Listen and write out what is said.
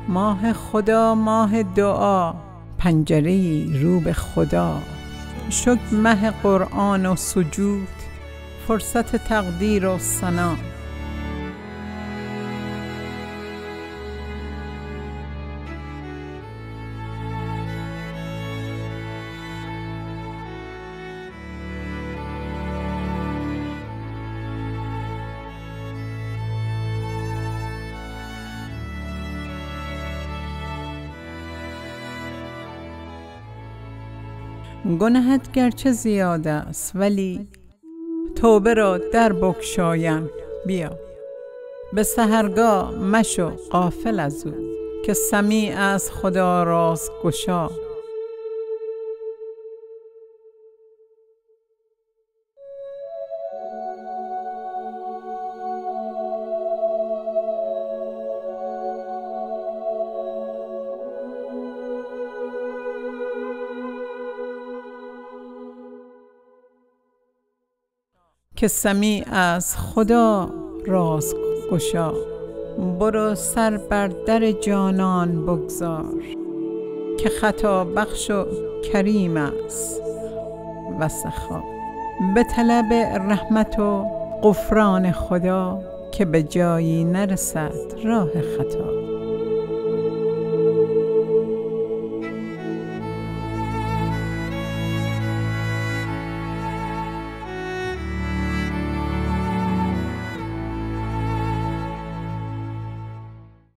ماه خدا ماه دعا، پنجره‌ای رو به خدا. شکر مه قرآن و سجود، فرصت تقدیر و ثنا. گنهت گرچه زیاد است ولی توبه را در بگشایم. بیا به سحرگاه مشو غافل از او، که سمیع از خدا رازگشا. که سمیع از خدا رازگشا. برو سر بر در جانان بگذار، که خطا بخش و کریم است و سخا. به طلب رحمت و غفران خدا، که به جایی نرسد راه خطا.